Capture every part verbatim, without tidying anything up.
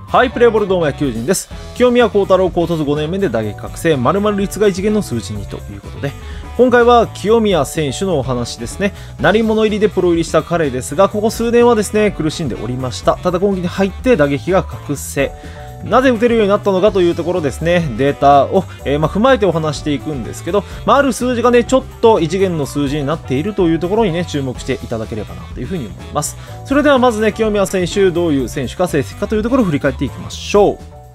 ハイプレーボールドーム野球人です。清宮幸太郎高卒ごねんめで打撃覚醒、〇〇率が一元の数字にということで、今回は清宮選手のお話ですね。鳴り物入りでプロ入りした彼ですが、ここ数年はですね、苦しんでおりました。ただ今季に入って打撃が覚醒。なぜ打てるようになったのかというところですね、データを、えーまあ、踏まえてお話していくんですけど、まあ、ある数字がね、ちょっと異次元の数字になっているというところにね、注目していただければなというふうに思います。それではまずね、清宮選手、どういう選手か成績かというところを振り返っていきましょう。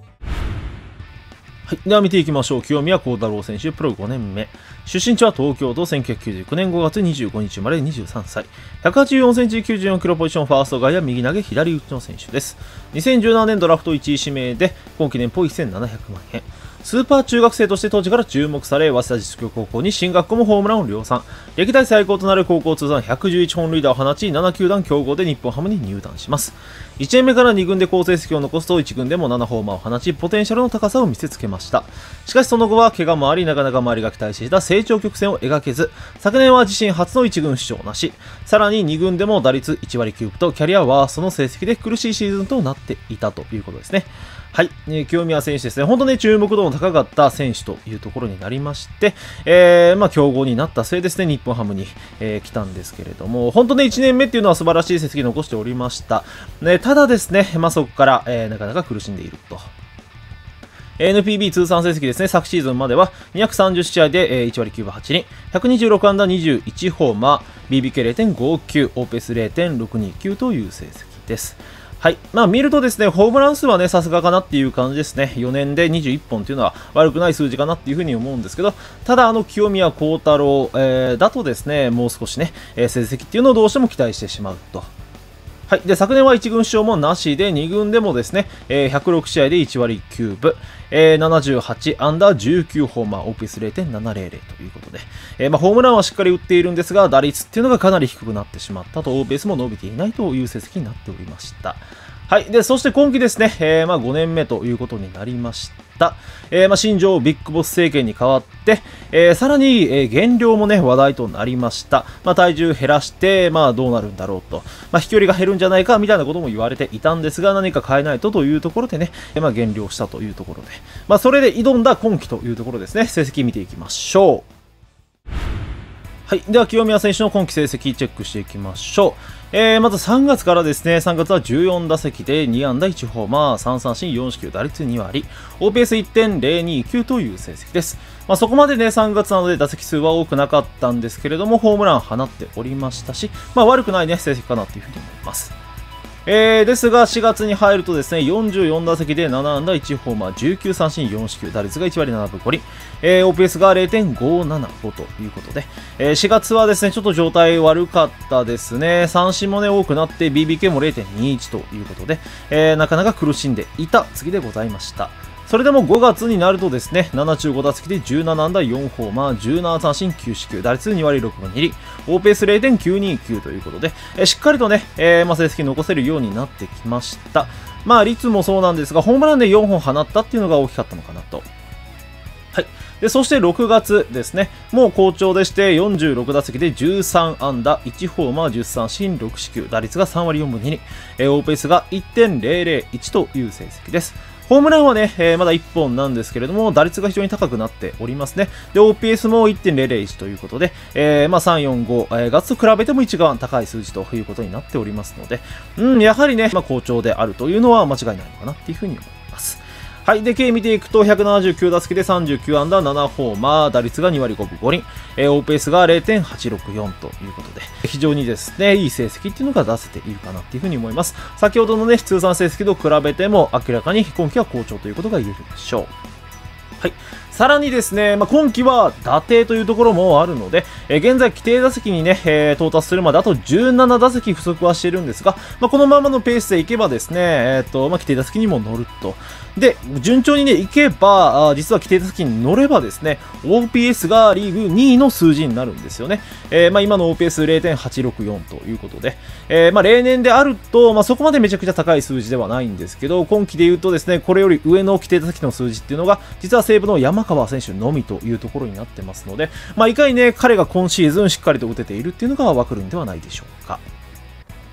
はい、では見ていきましょう。清宮幸太郎選手、プロごねんめ。出身地は東京都、せんきゅうひゃくきゅうじゅうきゅうねんごがつにじゅうごにち生まれ、にじゅうさんさい。ひゃくはちじゅうよんセンチ、きゅうじゅうよんキロポジション、ファースト外野、右投げ、左打ちの選手です。にせんじゅうななねんドラフトいちい指名で、今季年俸せんななひゃくまんえん。スーパー中学生として当時から注目され、早稲田実業高校に進学後もホームランを量産。歴代最高となる高校通算ひゃくじゅういちほん塁打を放ち、なな球団競合で日本ハムに入団します。いちねんめからに軍で好成績を残すといち軍でもななホーマーを放ち、ポテンシャルの高さを見せつけました。しかしその後は怪我もあり、なかなか周りが期待していた成長曲線を描けず、昨年は自身初のいち軍出場なし、さらにに軍でも打率いちわりきゅうぶとキャリアワーストの成績で苦しいシーズンとなっていたということですね。はい、えー、清宮選手ですね、本当に注目度の高かった選手というところになりまして、えー、まあ強豪になった末ですね、日本ハムに、えー、来たんですけれども、本当にいちねんめっていうのは素晴らしい成績を残しておりました。ね、ただですね、まあ、そこから、えー、なかなか苦しんでいると。エヌピービー 通算成績ですね、昨シーズンまではにひゃくさんじゅう試合でいちわりきゅうぶはちりん、ひゃくにじゅうろく安打にじゅういちホーマー、ビービーケーれいてんごきゅう、オーペース れいてんろくにきゅう という成績です。はい。まあ見るとですね、ホームラン数はね、さすがかなっていう感じですね。よねんでにじゅういっぽんっていうのは悪くない数字かなっていうふうに思うんですけど、ただあの清宮幸太郎、えー、だとですね、もう少しね、えー、成績っていうのをどうしても期待してしまうと。はい。で、昨年はいち軍出場もなしで、に軍でもですね、えー、ひゃくろく試合でいちわりきゅうぶ、えー、ななじゅうはち安打じゅうきゅうホーマー、オーピーエスれいてんななぜろぜろ ということで、えー、まあ、ホームランはしっかり打っているんですが、打率っていうのがかなり低くなってしまったと、オーピーエスも伸びていないという成績になっておりました。はい。で、そして今季ですね、えー、まあごねんめということになりました。えー、まあ新庄ビッグボス政権に代わって、えー、さらに、えー、減量もね、話題となりました。まあ体重減らして、まあどうなるんだろうと。まあ飛距離が減るんじゃないか、みたいなことも言われていたんですが、何か変えないとというところでね、えー、まあ減量したというところで。まあそれで挑んだ今季というところですね、成績見ていきましょう。はい。では、清宮選手の今季成績チェックしていきましょう。えー、まずさんがつからですね、さんがつはじゅうよん打席でに安打いちホーマー、さん三振よん四球、打率にわり、オーピーエスいってんぜろにきゅう という成績です。まあ、そこまでね、さんがつなので打席数は多くなかったんですけれども、ホームラン放っておりましたし、まあ悪くないね、成績かなというふうに思います。えー、ですがしがつに入るとですね、よんじゅうよん打席でなな安打いちホーマー、じゅうきゅう三振よん四球、打率がいちわりななぶごり、えー、オーピーエス が れいてんごななご ということで、えー、しがつはですね、ちょっと状態悪かったですね。三振もね、多くなって ビービーケー も れいてんにいち ということで、えー、なかなか苦しんでいた次でございました。それでもごがつになるとですね、ななじゅうご打席でじゅうなな安打よんホーマー、じゅうなな三振きゅう四球、打率にわりろくぶにり、オーピーエスれいてんきゅうにきゅう ということで、えー、しっかりとね、えーまあ、成績残せるようになってきました。まあ、率もそうなんですが、ホームランでよんほん放ったっていうのが大きかったのかなと。はい。で、そしてろくがつですね。もう好調でして、よんじゅうろく打席でじゅうさん安打、いちホーマー、じゅう三振、ろく四球、打率がさんわりよんぶにり、えー、オーピーエス が いってんぜろぜろいち という成績です。ホームランはね、えー、まだいっぽんなんですけれども、打率が非常に高くなっておりますね。で、オーピーエス も いってんぜろぜろいち ということで、えー、まあさん、よん、ご、えー、ガッツと比べても一番高い数字ということになっておりますので、うん、やはりね、まあ好調であるというのは間違いないのかなっていうふうに思います。はい。で、計見ていくと、ひゃくななじゅうきゅう打席でさんじゅうきゅう安打ななホーマー、打率がにわりごぶごりん、えー、オーピーエス が れいてんはちろくよん ということで、非常にですね、いい成績っていうのが出せているかなっていうふうに思います。先ほどのね、通算成績と比べても明らかに今季は好調ということが言えるでしょう。はい。さらにですね、まあ、今季は打定というところもあるので、えー、現在規定打席にね、えー、到達するまであとじゅうなな打席不足はしているんですが、まあ、このままのペースでいけばですね、えー、っと、まあ、規定打席にも乗ると。で、順調にね、いけば、あ実は規定打席に乗ればですね、オーピーエス がリーグにいの数字になるんですよね。えー、まあ、今の オーピーエスれいてんはちろくよん ということで、えー、まあ、例年であると、まあ、そこまでめちゃくちゃ高い数字ではないんですけど、今季で言うとですね、これより上の規定打席の数字っていうのが、実は西武の山川選手のみというところになってますので、まあ、いかにね、彼が今シーズンしっかりと打てているっていうのがわかるんではないでしょうか。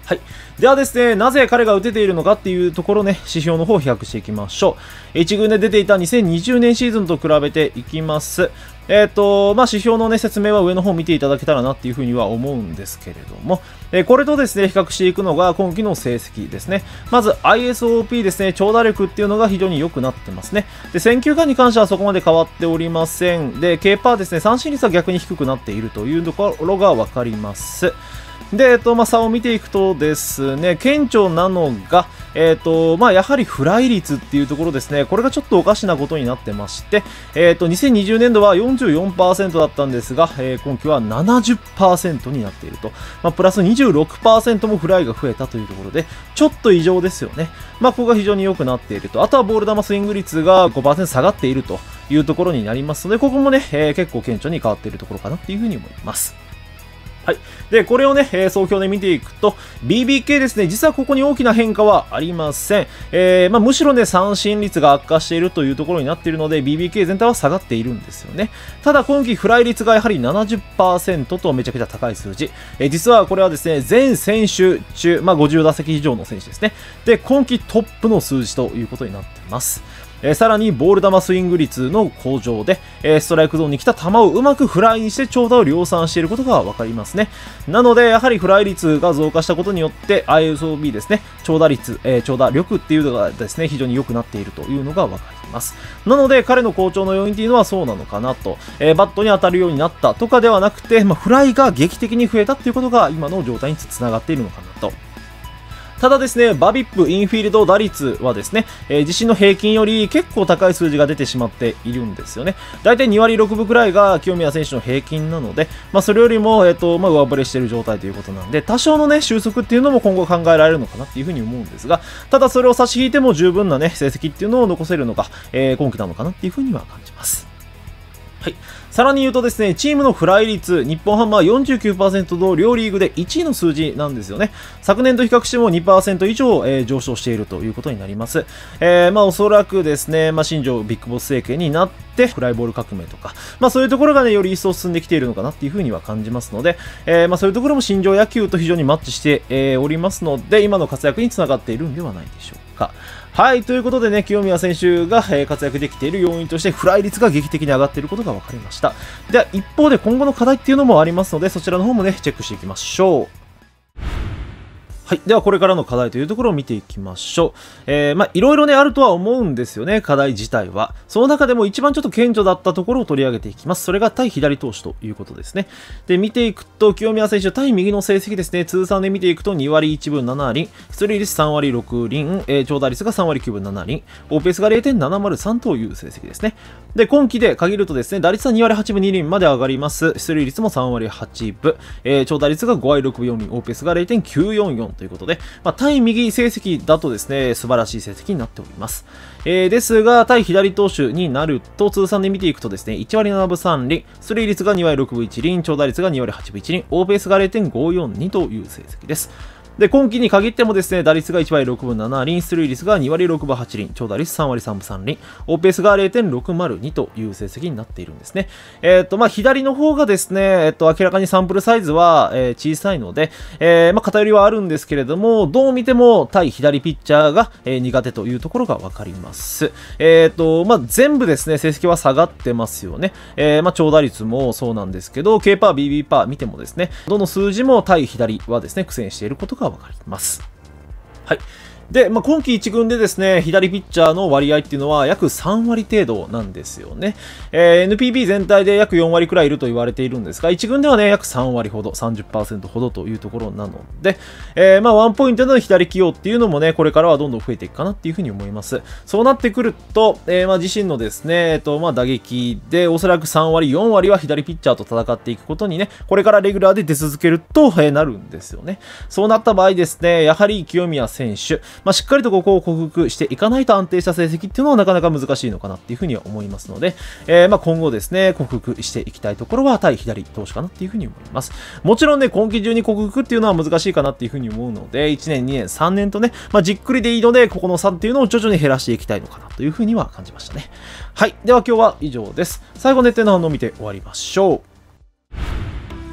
はい。ではですね、なぜ彼が打てているのかっていうところね、指標の方を比較していきましょう。いち軍で出ていたにせんにじゅうねんシーズンと比べていきます。えっと、まあ、指標のね、説明は上の方を見ていただけたらなっていうふうには思うんですけれども、えー、これとですね、比較していくのが今季の成績ですね。まず アイエスオーピー ですね、長打力っていうのが非常に良くなってますね。で、選球眼に関してはそこまで変わっておりません。で、K パーですね、三振率は逆に低くなっているというところがわかります。で、えっと、まあ、差を見ていくとですね、顕著なのが、えっと、まあ、やはりフライ率っていうところですね、これがちょっとおかしなことになってまして、えっと、にせんにじゅうねんどは よんじゅうよんパーセント だったんですが、えー、今季は ななじゅっパーセント になっていると。まあ、プラス にじゅうろくパーセント もフライが増えたというところで、ちょっと異常ですよね。まあ、ここが非常に良くなっていると。あとはボール球スイング率が ごパーセント 下がっているというところになりますので、ここもね、えー、結構顕著に変わっているところかなっていうふうに思います。はい。で、これをね、えー、総評で見ていくと、ビービーケー ですね、実はここに大きな変化はありません。えー、まあ、むしろね、三振率が悪化しているというところになっているので、ビービーケー 全体は下がっているんですよね。ただ、今季フライ率がやはり ななじゅっパーセント とめちゃくちゃ高い数字。えー、実はこれはですね、全選手中、まあ、ごじゅう打席以上の選手ですね。で、今季トップの数字ということになっています。えー、さらにボール球スイング率の向上で、えー、ストライクゾーンに来た球をうまくフライにして長打を量産していることが分かりますね。なので、やはりフライ率が増加したことによって アイエスオービー ですね、長打率、えー、長打力っていうのがですね、非常に良くなっているというのが分かります。なので、彼の好調の要因っていうのはそうなのかなと、えー、バットに当たるようになったとかではなくて、まあ、フライが劇的に増えたっていうことが今の状態につながっているのかなと。ただですね、バビップインフィールド打率はですね、えー、自身の平均より結構高い数字が出てしまっているんですよね。だいたいにわりろくぶくらいが清宮選手の平均なので、まあ、それよりも、えっと、まあ、上振れしている状態ということなんで、多少のね、収束っていうのも今後考えられるのかなっていうふうに思うんですが、ただそれを差し引いても十分なね、成績っていうのを残せるのが、えー、今季なのかなっていうふうには感じます。はい。さらに言うとですね、チームのフライ率、日本ハムは よんじゅうきゅうパーセント と両リーグでいちいの数字なんですよね。昨年と比較しても にパーセント 以上、えー、上昇しているということになります。えー、まあおそらくですね、まあ新庄ビッグボス政権になって、フライボール革命とか、まあそういうところがね、より一層進んできているのかなっていうふうには感じますので、えー、まあそういうところも新庄野球と非常にマッチして、えー、おりますので、今の活躍につながっているんではないでしょうか。はい、ということでね、清宮選手が活躍できている要因として、フライ率が劇的に上がっていることが分かりました。では、一方で今後の課題っていうのもありますので、そちらの方もね、チェックしていきましょう。はい。では、これからの課題というところを見ていきましょう。えー、まあ、いろいろね、あるとは思うんですよね、課題自体は。その中でも一番ちょっと顕著だったところを取り上げていきます。それが対左投手ということですね。で、見ていくと、清宮選手、対右の成績ですね、通算で見ていくとにわりいちぶななりん、出塁率さんわりろくりん、えー、長打率がさんわりきゅうぶななりん、オーペースが れいてんななまるさん という成績ですね。で、今季で限るとですね、打率はにわりはちぶにりんまで上がります。出塁率もさんわりはちぶ、えー、長打率がごわりろくぶよんりん、オーペースが れいてんきゅうよんよん ということで、まあ対右成績だとですね、素晴らしい成績になっております。えー、ですが、対左投手になると、通算で見ていくとですね、いちわりななぶさんりん、出塁率がにわりろくぶいちりん、長打率がにわりはちぶいちりん、オーペースが れいてんごよんに という成績です。で、今季に限ってもですね、打率がいちわりろくぶななりん、出塁率がにわりろくぶはちりん、長打率さんわりさんぶさんりん、オーペースが れいてんろくまるに という成績になっているんですね。えっと、まあ、左の方がですね、えっと、明らかにサンプルサイズは、えー、小さいので、えー、まあ、偏りはあるんですけれども、どう見ても対左ピッチャーが、えー、苦手というところがわかります。えっと、まあ、全部ですね、成績は下がってますよね。えー、まあ、長打率もそうなんですけど、K パー、ビービー パー見てもですね、どの数字も対左はですね、苦戦していることがわかります。はい。で、まあ、今季いち軍でですね、左ピッチャーの割合っていうのは約さんわり程度なんですよね。えー、エヌピービー 全体で約よんわりくらいいると言われているんですが、いち軍ではね、約さんわりほど、さんじゅっパーセント ほどというところなので、えー、まあ、ワンポイントでの左起用っていうのもね、これからはどんどん増えていくかなっていうふうに思います。そうなってくると、えー、まあ、自身のですね、えっと、まあ、打撃で、おそらくさんわり、よんわりは左ピッチャーと戦っていくことにね、これからレギュラーで出続けると、えー、なるんですよね。そうなった場合ですね、やはり清宮選手、まあ、しっかりとここを克服していかないと安定した成績っていうのはなかなか難しいのかなっていうふうには思いますので、えー、まあ今後ですね、克服していきたいところは対左投手かなっていうふうに思います。もちろんね、今季中に克服っていうのは難しいかなっていうふうに思うので、いちねん、にねん、さんねんとね、まあじっくりでいいので、ここの差っていうのを徐々に減らしていきたいのかなというふうには感じましたね。はい。では今日は以上です。最後、ネットの反応を見て終わりましょう。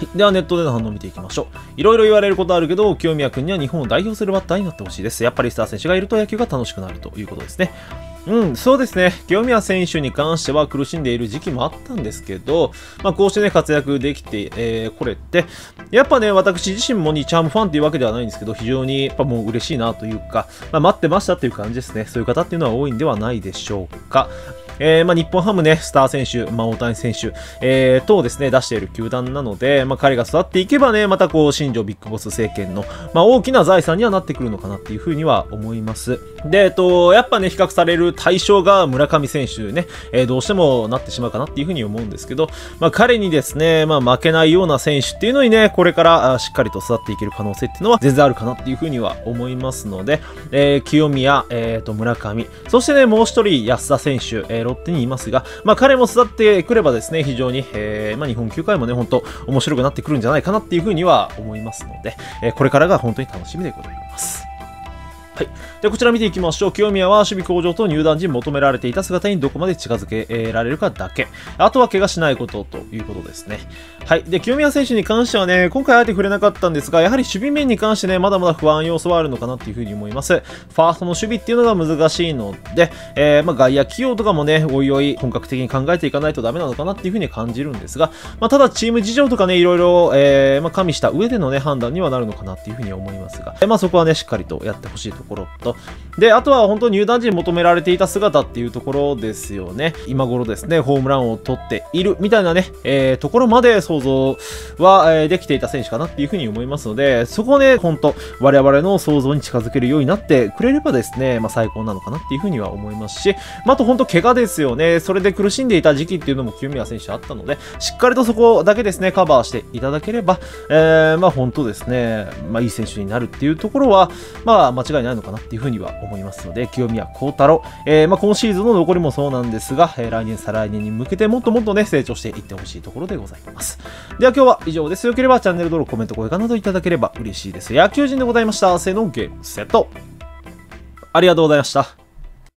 ではネットでの反応を見ていきましょう。いろいろ言われることあるけど、清宮君には日本を代表するバッターになってほしいです。やっぱりスター選手がいると野球が楽しくなるということですね。うん、そうですね。清宮選手に関しては苦しんでいる時期もあったんですけど、まあ、こうしてね、活躍できて、えー、これって、やっぱね、私自身もにチャームファンっていうわけではないんですけど、非常にやっぱもう嬉しいなというか、まあ、待ってましたっていう感じですね。そういう方っていうのは多いんではないでしょうか。えーまあ、日本ハムね、スター選手、まあ、大谷選手、えー、とですね、出している球団なので、まあ、彼が育っていけばね、またこう、新庄ビッグボス政権の、まあ、大きな財産にはなってくるのかなっていうふうには思います。で、えっと、やっぱね、比較される対象が村上選手ね、えー、どうしてもなってしまうかなっていうふうに思うんですけど、まあ、彼にですね、まあ、負けないような選手っていうのにね、これからしっかりと育っていける可能性っていうのは全然あるかなっていうふうには思いますので、えー、清宮、えー、と村上、そしてね、もう一人安田選手、えー、ロッテにいますが、まあ、彼も育ってくればですね、非常に、えーまあ、日本球界もね、本当面白くなってくるんじゃないかなっていうふうには思いますので、えー、これからが本当に楽しみでございます。はい。で、こちら見ていきましょう。清宮は守備向上と入団時求められていた姿にどこまで近づけられるかだけ。あとは怪我しないことということですね。はい。で、清宮選手に関してはね、今回あえて触れなかったんですが、やはり守備面に関してね、まだまだ不安要素はあるのかなっていうふうに思います。ファーストの守備っていうのが難しいので、えー、まあ外野起用とかもね、おいおい本格的に考えていかないとダメなのかなっていうふうに感じるんですが、まあただチーム事情とかね、いろいろ、えー、まあ加味した上でのね、判断にはなるのかなっていうふうに思いますが、まあそこはね、しっかりとやってほしいところと、で、あとは本当に入団時に求められていた姿っていうところですよね。今頃ですね、ホームランを取っているみたいなね、えー、ところまで想像は、えー、できていた選手かなっていうふうに思いますので、そこをね、本当我々の想像に近づけるようになってくれればですね、まあ最高なのかなっていうふうには思いますし、まあ、あと本当怪我ですよね。それで苦しんでいた時期っていうのも清宮選手あったので、しっかりとそこだけですね、カバーしていただければ、えー、まあ本当ですね、まあいい選手になるっていうところは、まあ間違いないのかなっていうふうには思いますので、清宮幸太郎、えー、まあ今シーズンの残りもそうなんですが、えー、来年再来年に向けてもっともっとね、成長していってほしいところでございます。では今日は以上です。よければチャンネル登録、コメント、高評価などいただければ嬉しいです。野球人でございました。せーの、ゲームセット。ありがとうございました。